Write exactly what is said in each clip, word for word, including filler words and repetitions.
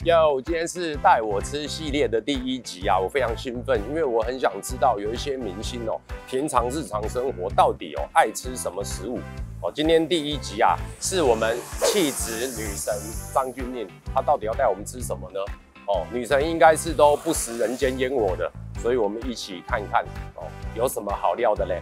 哟，今天是带我吃系列的第一集啊，我非常兴奋，因为我很想知道有一些明星哦，平常日常生活到底哦爱吃什么食物哦。今天第一集啊，是我们气质女神张钧甯，她到底要带我们吃什么呢？哦，女神应该是都不食人间烟火的，所以我们一起看看哦，有什么好料的嘞。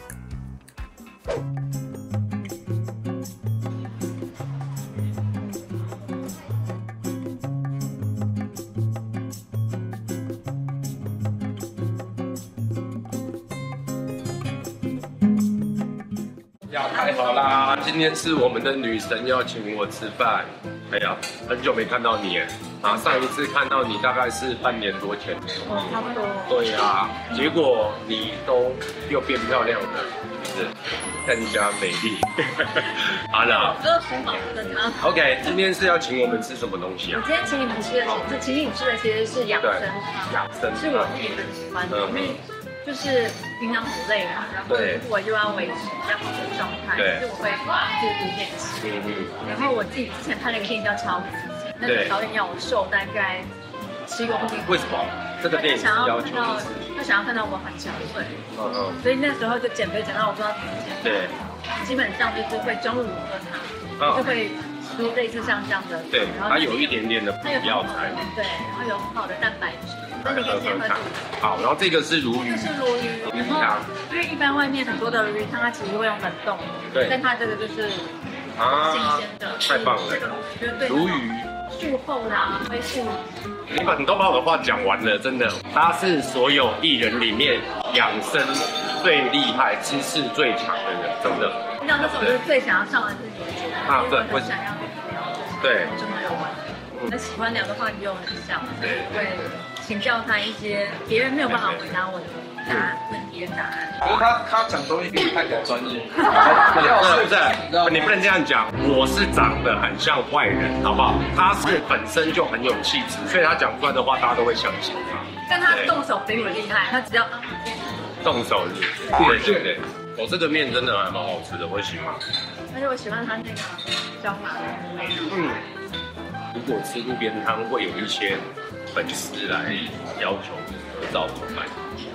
呀，太好啦！今天是我们的女神要请我吃饭。哎呀，很久没看到你哎，啊，上一次看到你大概是半年多前。 哦，差不多。 对呀，结果你都又变漂亮了，是更加美丽。好了， 这个很好的汤。 OK， 今天是要请我们吃什么东西啊？ 我今天请你们吃的是，请你们吃的其实是养生汤， 养生是我自己很喜欢的，因为就是平常很累嘛，然后我又要维持比较好的状态，所以我会自己练习。嗯嗯。然后我自己之前拍了一个电影叫《超级》，那个导演要我瘦大概七公斤。 为什么？这个电影想要要求看到，他想要看到我很憔悴。嗯嗯。所以那时候就减肥减到我不知道怎么减。 对。 基本上就是会中午喝汤，就会吃类似像这样的。 对。然后它有一点点的补药材。对， 然后有很好的蛋白质。那你可以先喝这个。 好，然后这个是鲈鱼。 这是鲈鱼，然后因为一般外面很多的鱼汤，它其实会用冷冻， 对， 但它这个就是新鲜的， 太棒了。鲈鱼术后啦，恢复。 你把你都把我的话讲完了，真的。他是所有艺人里面养生最厉害、知识最强的人，真的。 那那时候我就最想要上的是你的节目， 啊，对， 我想要跟你聊， 对， 真的有关。那喜欢聊的话题又很像，对，会请教他一些别人没有办法回答我的答案问题的答案。 可是他他讲东西比你太过专业， 不是，你不能这样讲。我是长得很像坏人，好不好？他是本身就很有气质，所以他讲出来的话，大家都会相信他。 但他动手比我厉害，他只要动手是，对对对。我这个面真的还蛮好吃的，我喜欢。 而且我喜欢他那个椒麻的味道。嗯。 如果吃路边摊，会有一些粉丝来要求合照怎么办？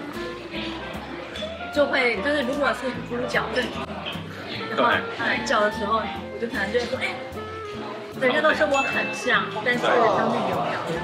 就会就是如果是猪脚正猪，然后他来叫的时候，我就可能就会说，哎、欸，人家都说我很像，但是当面有漂亮。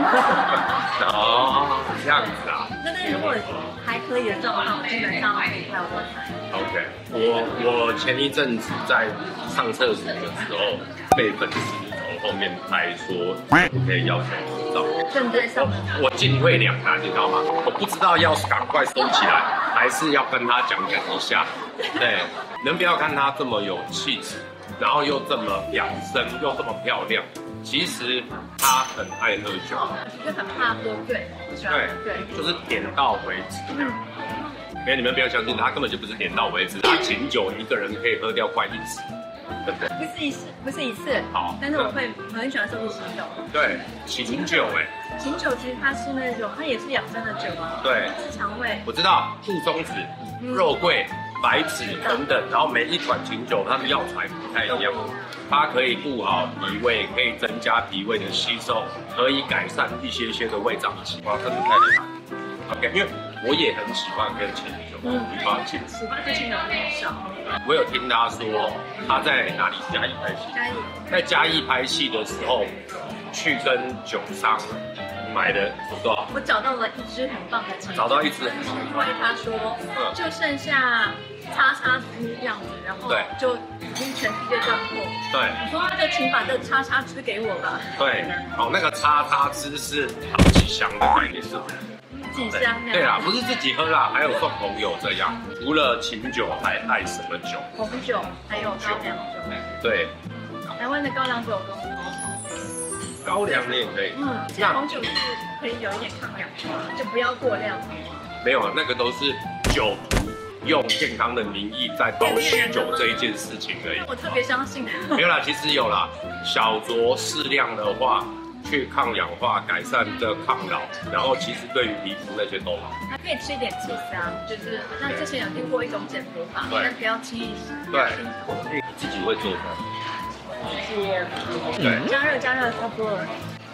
哦，这样子啊。 那但如果还可以的状况，基本上可以拍我拍。 OK， 我我前一阵子在上厕所的时候被粉丝从后面拍说不可以要求合照， 正在上我我进退两难，你知道吗？我不知道要赶快收起来，还是要跟他讲讲一下。对，能不要看他这么有气质，然后又这么养生，又这么漂亮。其实他很爱喝酒， 就很怕喝醉，对对，就是点到为止。嗯，因为你们不要相信，他根本就不是点到为止，他琴酒一个人可以喝掉快一次，对不对？ 不是一次，不是一次。好，但是我会我很喜欢喝琴酒。 对，琴酒哎， 琴酒其实它是那种，它也是养生的酒啊。 对， 治肠胃。 我知道，杜松子、肉桂、白芷等等，然后每一款琴酒它的药材不太一样。它可以顾好脾胃，可以增加脾胃的吸收，可以改善一些些的胃胀气。哇，真的太厉害 ！OK， 因为我也很喜欢喝清酒，嗯，啊，清喜欢喝清酒很少。 我有听他说他在哪里嘉义拍戏， 嘉义在嘉义拍戏的时候，去跟酒商买的多少？ 我找到了一支很棒的清酒， 找到一支， 因为他说就剩下叉叉支这样子，然后就已经全世界断货。 对， 我说那就请把这叉叉支给我吧。 对，哦，那个叉叉支是好几箱的概念是不是？ 几箱那样。 对啦，不是自己喝啦，还有送朋友这样。除了琴酒，还爱什么酒？ 红酒，还有高粱酒。 对， 台湾的高粱酒跟高粱你也可以。 嗯，那红酒是可以有一点抗氧化，就不要过量。 没有，那个都是酒徒用健康的名义在搞酗酒这一件事情而已。 我特别相信。 没有啦，其实有啦，小酌适量的话，去抗氧化、改善的抗老，然后其实对于皮肤那些都好。 还可以吃一点气沙，就是好像之前有听过一种减肥法，但不要轻易吃。 对，自己会做的。 对，加热加热差不多了。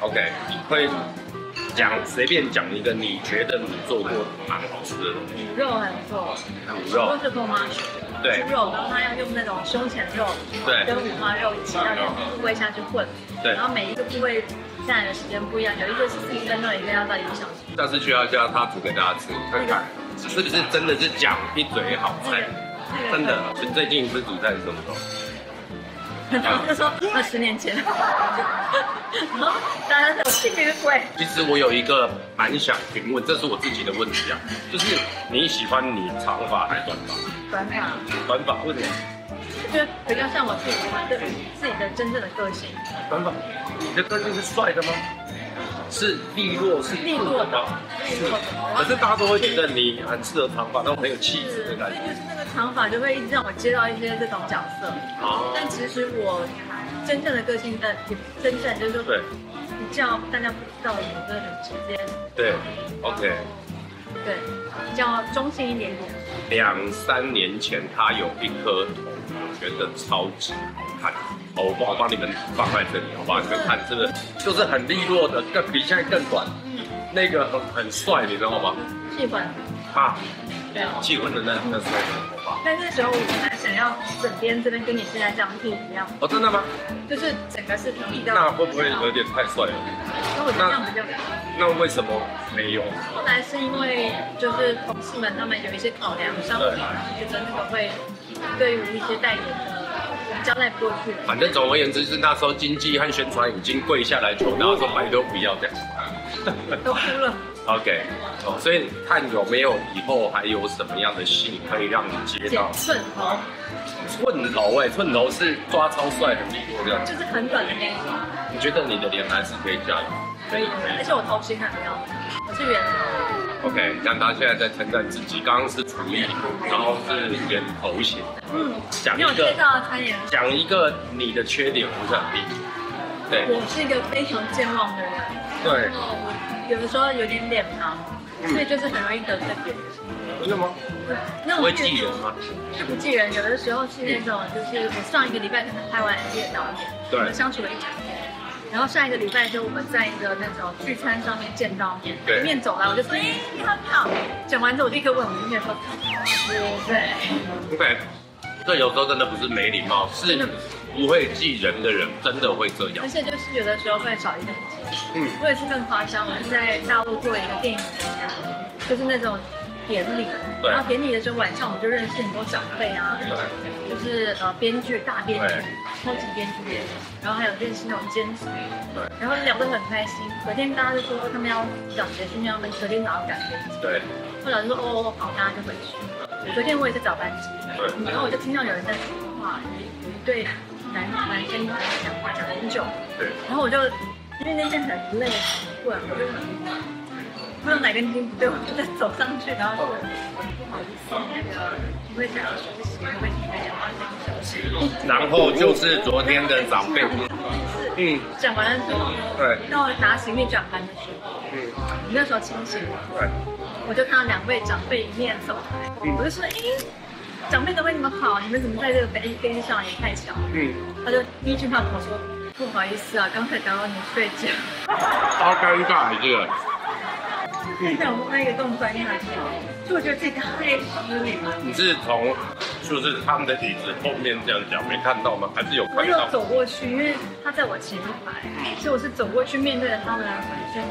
OK， 你会讲随便讲一个你觉得你做过蛮好吃的东西。 卤肉很不错， 卤肉是跟我妈学的。 对， 猪肉，然后她要用那种胸前肉， 对， 跟五花肉一起让两个部位下去混， 对， 然后每一个部位下来的时间不一样，有一个是四十分钟，一个要到一个小时。 下次需要叫他煮给大家吃，看看是不是真的是讲一嘴好菜，真的。你最近一次煮菜是什么时候？ 然后就说二十年前，然后大家说气这个鬼。 其实我有一个蛮想询问，这是我自己的问题啊，就是你喜欢你长发还是短发？ 短发。 短发为什么？ 就觉得比较像我自己的自己的真正的个性。 短发，你的个性是帅的吗？是利落，是利落的， 利落的。可是大家都会觉得你很适合长发，那种很有气质的感觉。 就是那个长发就会一直让我接到一些这种角色。哦。但其实我真正的个性，呃，真正就是说，比较大家不知道的，我真的很直接。对 ，OK。 对，比较中性一点点。 两三年前，他有一颗头，我觉得超级好看。哦，我我帮你们放在这里，好不好？你们看这个，就是很利落的，更比现在更短。嗯。那个很很帅，你知道吗？ 气氛。 啊。 对。 气氛的那那帅的头发。 但那时候我还想要整边这边跟你现在这样剃一样。 哦，真的吗？ 就是整个是剃掉。 那会不会有点太帅了？ 那我觉得这样比较。 那为什么没有？ 后来是因为就是同事们他们有一些考量，商品觉得那个会对于一些代言的交代不过去。 反正总而言之是那时候经纪和宣传已经跪下来求大家说拜托不要这样， 都哭了。 OK， 哦，所以看有没有以后还有什么样的戏可以让你接到。 寸头。 寸头哎，寸头是抓超帅很利落这样。 就是很短的那种。 你觉得你的脸还是可以加油？ 可以，而且我头型很高，我是圆头。 OK， 像他现在在称赞自己，刚刚是厨艺，然后是圆头型。嗯，讲一个讲一个你的缺点不是很低。对， 我是一个非常健忘的人。 对。 然后我有的时候有点脸盲，所以就是很容易得罪别人。 真的吗？那我会记人吗？ 是不记人，有的时候是那种，就是我上一个礼拜可能拍完一个导演，我们相处了一整天。然后下一个礼拜就我们在一个那种聚餐上面见到面，迎面走来我就说，哎，你好你好。讲完之后我立刻问我们面说，对 ，OK， 这有时候真的不是没礼貌，是不会记人的人真的会这样。 而且就是有的时候会少一个记。嗯，我也是更夸张，我是在大陆做一个电影，就是那种典礼，然后典礼的时候晚上我们就认识很多长辈啊，就是呃编剧大编剧。超级编剧，然后还有认识那种监制，然后聊得很开心。隔天大家就说他们要讲结束，要他们隔天早上赶飞机。对。后来就说哦好，大家就回去。隔天我也是早班机，然后我就听到有人在说话，有一对男男生在讲话讲很久。对。然后我就因为那天很累很困，我就很不知道哪根筋不对，我就再走上去，然后说不好意思，那个你会想要休息，会不会请大家帮我休息？ 然后就是昨天的长辈， 嗯，讲完了之后，对，到拿行李转班的时候，嗯，你那时候清醒，对，我就看到两位长辈迎面走来，嗯，我就说，哎，长辈怎么会那么好？你们怎么在这个飞飞机上也太巧？嗯，他就第一句话跟我说，不好意思啊，刚才打扰你睡觉， 好尴尬这个。 像我那个动作那样，就我觉得自己太失礼了。 你是从就是他们的椅子后面这样讲，没看到吗？还是有看到？ 我有走过去，因为他在我前排，所以我是走过去面对着他们来回声。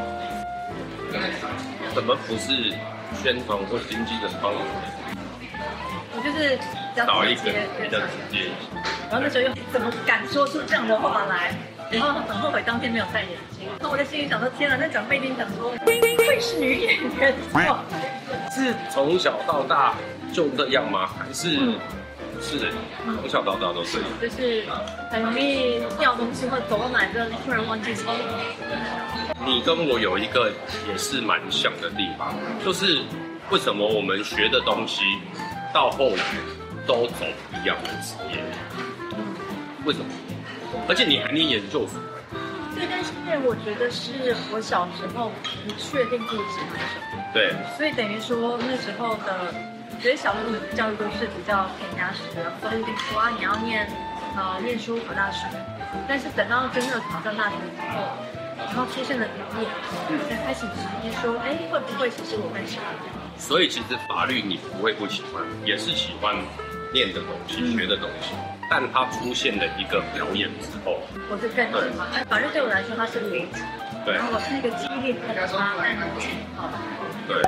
怎么不是宣传或经纪人帮你？ 我就是找一个比较直接。 然后那时候又怎么敢说出这样的话来？然后很后悔当天没有戴眼镜。那我在心里想说：天哪，那长辈一定想说，会是女演员？ 是从小到大就这样吗？还是、嗯、是从小到大都这样？ 就是很容易掉东西，或者走到哪就突然忘记自己。 你跟我有一个也是蛮像的地方，就是为什么我们学的东西到后来都走一样的职业？为什么？而且你还念研究所。 对，但是我觉得是我小时候不确定自己喜欢什么。对。所以等于说那时候的，我觉得小时候的教育都是比较填鸭式的，都是跟你说啊你要念呃念书考大学。但是等到真的考上大学之后， 然后出现了表演，才开始质疑说，哎，会不会其实我更喜欢这样？ 所以其实法律你不会不喜欢，也是喜欢念的东西、学的东西，但它出现了一个表演之后， 我就更喜欢。法律对我来说，它是逻辑， 对， 然后我是一个激烈的发但能好的， 对。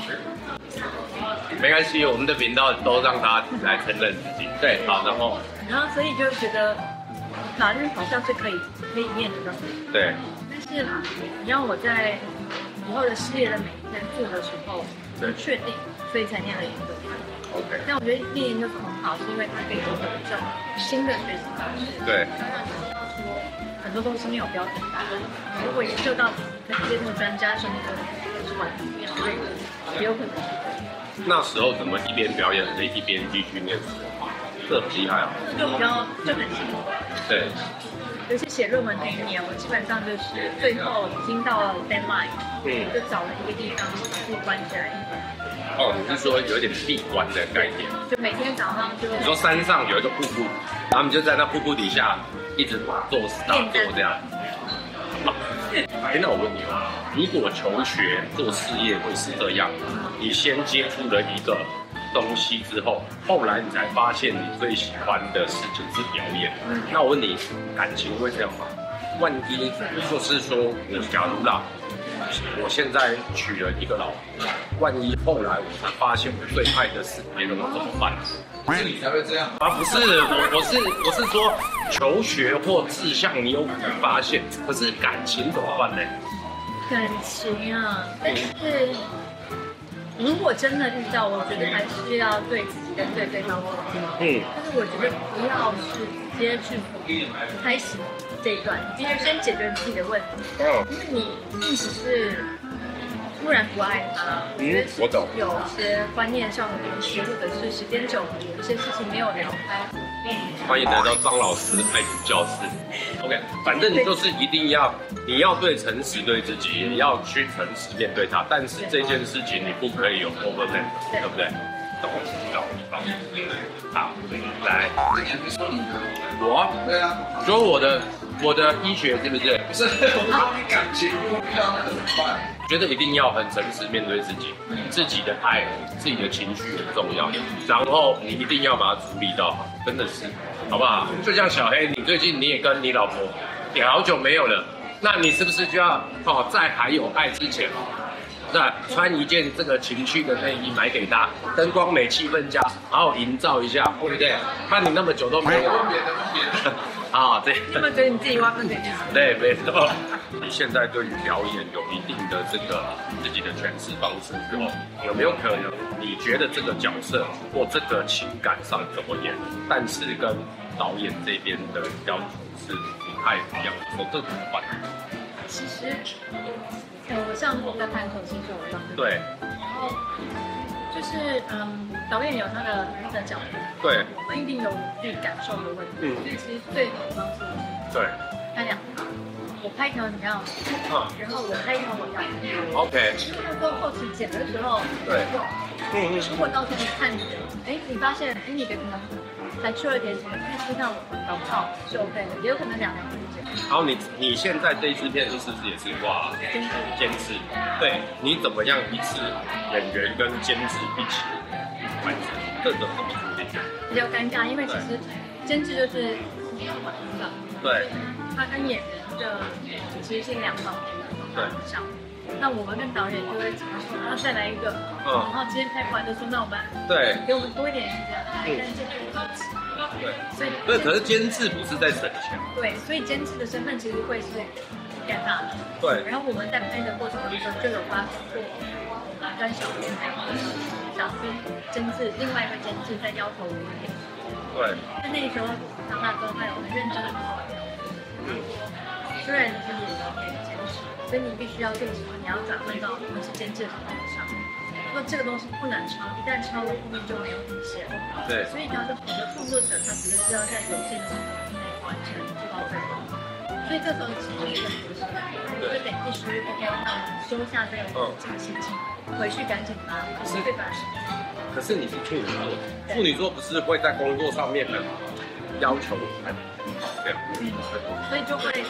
没关系，我们的频道都让他来承认自己。对，好，然后， 然后所以就觉得法律好像是可以可以念的东西。 对。 但是你让我在以后的事业的每一天做的时候，不确定，所以才念了研究所。 OK。 但我觉得念研究所很好，是因为它可以有一种新的学习方式。 对。 说很多东西没有标准答案，如果研究到跟接触专家什么的，是完全不一样的，也有可能。 那时候怎么一边表演可以一边继续念书？这很厉害啊！ 就比较就很辛苦。 对。 尤其写论文那一年，我基本上就是最后已经到了 deadline， 嗯，就找了一个地方闭关起来。 哦，你是说有点闭关的概念？ 就每天早上就你说山上有一个瀑布，然后你就在那瀑布底下一直做打坐这样。哎，那我问你哦，如果求学做事业会是这样，你先接触了一个东西之后，后来你才发现你最喜欢的事情是表演。嗯、那我问你，感情会这样吗？万一就是说，我假如啦，我现在娶了一个老婆，万一后来我才发现我最爱的是别人，我怎么办？ 是你才会这样啊？不是，我我是我是说求学或志向你有可能发现，可是感情怎么办呢？ 感情啊，但是如果真的遇到，我觉得还是要对自己跟对对方负责。嗯，但是我觉得不要是直接去开始这一段，你必须先解决自己的问题。哦，因为你并只是突然不爱他， 嗯，我懂。 有些观念上的东西，或者是时间久了，有些事情没有聊开。 欢迎来到张老师爱情教室。OK， 反正你就是一定要，你要对诚实对自己，也要去诚实面对他。但是这件事情你不可以有 overlap， 对不对？懂懂懂。好，来，我， 对啊， 说我的我的医学是不是？ 不是，我说你感情不一样，那怎么办？ 觉得一定要很诚实面对自己，自己的爱、自己的情绪很重要，然后你一定要把它处理到好，真的是，好不好？就像小黑，你最近你也跟你老婆也好久没有了，那你是不是就要哦，在还有爱之前，那穿一件这个情趣的内衣买给她，灯光美、气氛佳，好好营造一下，对不对？看你那么久都没有，啊，对。 你有没有觉得你自己挖坑给自己？ 对，没错。你现在对于表演有一定的这个自己的诠释方式之后，有没有可能你觉得这个角色或这个情感上怎么演，但是跟导演这边的要求是不太一样的时候，这怎么办？ 其实，呃，我像我在拍《口新手》一样， 对。 然后就是嗯，导演有他的他的角度， 对， 我们一定有自己感受的问题，嗯，所以其实最好的方式是， 对， 拍两条，我拍一条你要，嗯，然后我拍一条我要 ，OK， 到时候后期剪的时候，对，嗯嗯，如果到时候你看你的，哎，你发现哎你的可能还缺了点什么，但是让我搞不好是 OK 的，也有可能两条都剪。 然后你你现在这一支片是不是也是挂监制？监制，对，你怎么样一次演员跟监制一起完成，这种怎么处理？ 比较尴尬，因为其实监制就是管的， 对， 他跟演员的其实是两方面的项目。那我们跟导演就会怎么说？然后再来一个，嗯，然后今天拍不完就说那我们对给我们多一点时间拍，但是这个高级， 对，所以对，可是监制不是在省钱， 对，所以监制的身份其实会是尴尬的，对。然后我们在拍的过程中就有发生过，跟小编、小编监制，另外一个监制在要求我们演，对。在那个时候，长大之后他有很认真的跟我聊，嗯，虽然你是演员监制。所以你必须要对什么，你要转换到我们是监制的方向。说这个东西不能抄，一旦抄了后面就没有底线。对。所以你要是好的创作者，他只是要在有限的时间内完成做到最好。所以这时候其实是很不是，就得必须 OK， 那我们收下这个这个心情，回去赶紧把这段时间。 可是你是处女座，处女座不是会在工作上面很要求很对， 嗯，所以就会。就是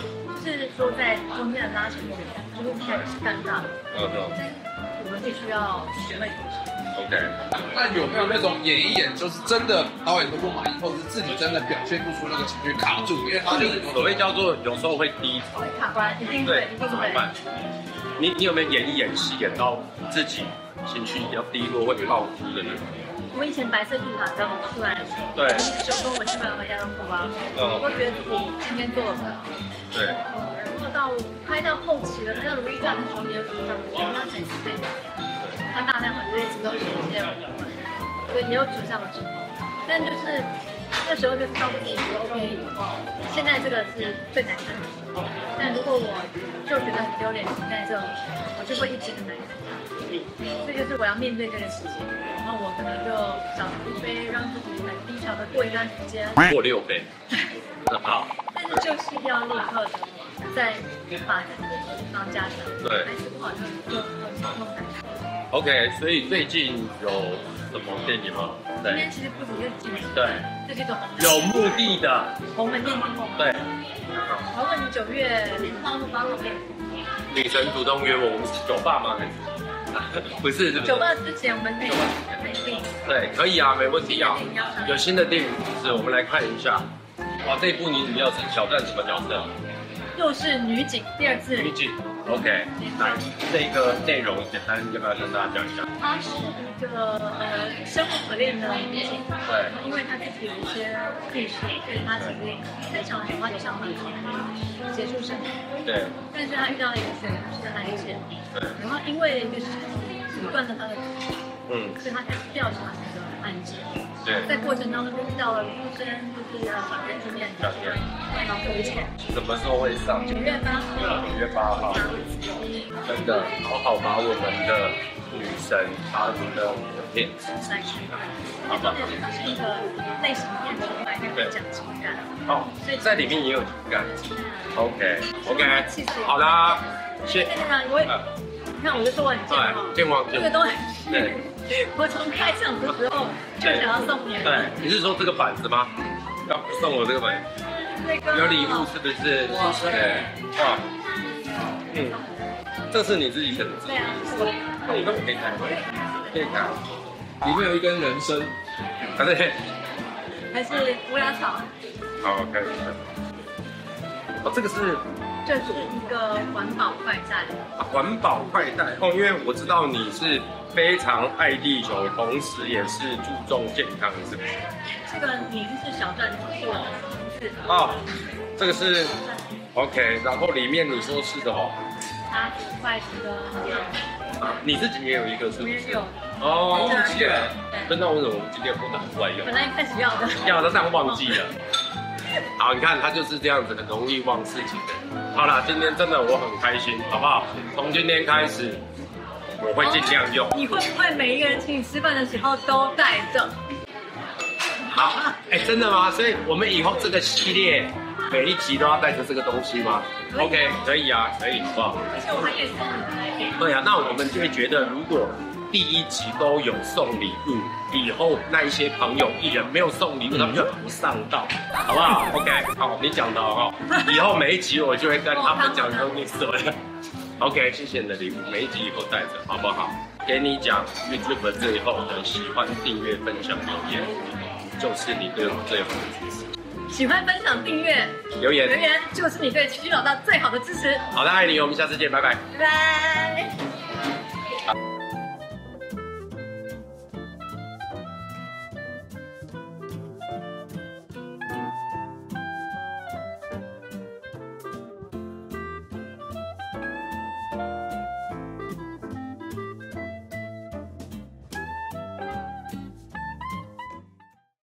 是说在中间的拉扯，就是很尴尬。 嗯嗯。 我们必须要学会。 OK。 那有没有那种演一演，就是真的导演都不满意，或者是自己真的表现不出那个情绪卡住？因为他就是所谓叫做有时候会低潮。 会卡关，一定会，一定会。 你你有没有演一演戏演到自己情绪比较低落会爆哭的那种？ 我以前白色巨塔刚出来的时候， 对， 手工我基本上回家都哭啊， 嗯， 我都觉得自己今天做了什么。 对。 然后到拍到后期了，那个《如懿传》的时候，也有我们要剪辑配，他大量很多一直都是一些，对，也有指向的时候，但就是那时候就告诉自己说 ，OK， 现在这个是最难看的时候，但如果我就觉得很丢脸停在这里，我就会一直很难看。这就是我要面对这个事情，然后我可能就找一杯，让自己很低潮的过一段时间， 过六杯，好。 但是就是要立刻的再把这个地方加强， 对， 还是不好就就弄改。 OK， 所以最近有什么电影吗？ 今天其实不止一个剧情， 对， 这是一个有目的的鸿门宴之后， 对。 然后你九月八号八号电影， 女神主动约我，我们是酒吧吗？不是，是不是？ 酒吧之前我们那个美丽， 对，可以啊，没问题啊。有新的电影是，我们来看一下。哇，这部你主要是挑战什么角色？ 又是女警，第二次女警。OK， 那这个内容简单要不要跟大家讲一下？ 她是一个呃生无可恋的女警， 对， 因为她自己有一些故事，所以她其实非常喜欢想办法结束生命。 对， 但是她遇到了一个选是的那一些，对，然后因为就是阻断了她的，嗯，所以她开始调查这个案件。对，在过程当中就遇到了医生，就是呃法院这边的然后赔钱。 什么时候会上？ 九月八号。 九月八号。真的，好好把我们的女神，把你的片子来看，好不好？它是一个类型片，出来跟讲情感。 哦，所以在里面也有情感。OK OK， 好啦，谢谢。 因为你看，我就说我很健忘， 健忘， 这个东西。对。我从开场的时候就想要送你。 对，你是说这个板子吗？要送我这个板子？有礼物是不是？哇塞！哇，嗯，这是你自己选的。 对啊， 那你根本可以看，可以看， 里面有一根人参， 啊对， 还是乌鸦草。 好，开始。哦，这个是。 这是一个环保快带。 啊，环保快带哦，因为我知道你是非常爱地球，同时也是注重健康，是不是？ 这个名字是小篆是我的名字。 哦，这个是 OK， 然后里面你说是什么？ 它是筷子的。 啊，你自己也有一个是不是？ 我也有。 哦，忘记了。那为什么我们今天不拿出来用？ 本来一开始要的。 要的，但忘记了。好，你看他就是这样子，很容易忘事情的。好啦，今天真的我很开心，好不好？从今天开始，我会尽量用。 你会不会每一个人请你吃饭的时候都带着？ 好，哎、欸，真的吗？所以我们以后这个系列每一集都要带着这个东西吗 ？OK， 可以啊，可以，好不好？ 而且我还可以送你。对啊，那我们就会觉得，如果第一集都有送礼物，以后那一些朋友艺人没有送礼物，他们就很不上道，好不好 ？OK， 好，你讲的哦，以后每一集我就会跟他们讲说你什么的。OK， 谢谢你的礼物，每一集以后带着，好不好？给你讲 YouTube 最后的喜欢、订阅、分享、留言，就是你对我最好的支持。 喜欢、分享、订阅、 留言， 留言就是你对奇奇老大最好的支持。 好的，爱你，我们下次见，拜拜。 拜拜。